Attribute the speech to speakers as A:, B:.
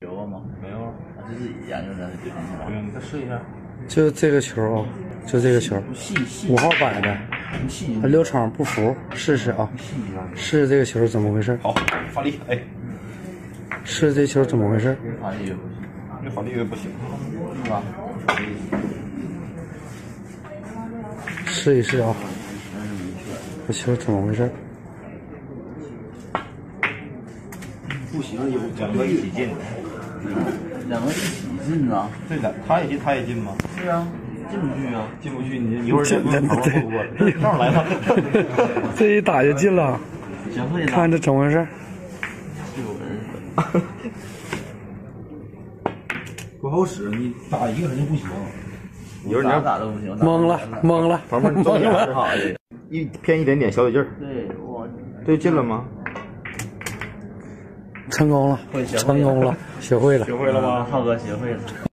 A: 有吗？
B: 没有啊，
A: 这是研究的，对
B: 你再试一下。
C: 就这个球啊，就这个球，5号摆的，刘闯不服，试试啊，试这个球怎么回事？
B: 好，发力，哎，
C: 试这球怎么回事？
A: 发力也不行，
B: 越发力越不行，
A: 是吧？
C: 试一试啊，这球怎么回事？
B: 不行，有两个一起进，
A: 两个一起进啊？
B: 对的，他也进，他也进吗？
A: 是啊，进不去啊，
B: 进不去，你一会儿再问跑过不过，正好来了，
C: 这一打就进了，
A: 学会了，
C: 看这怎么回事？
B: 不好使，你打一个人就不行，
A: 有人打都不行，
C: 懵了，懵了，
B: 旁边
C: 懵了，
A: 好的，
B: 偏一点点，小点劲儿，
A: 对我
B: 对，进了吗？
C: 成功了，成功了，学会了。
B: 学会了吗？
A: 浩哥学会了。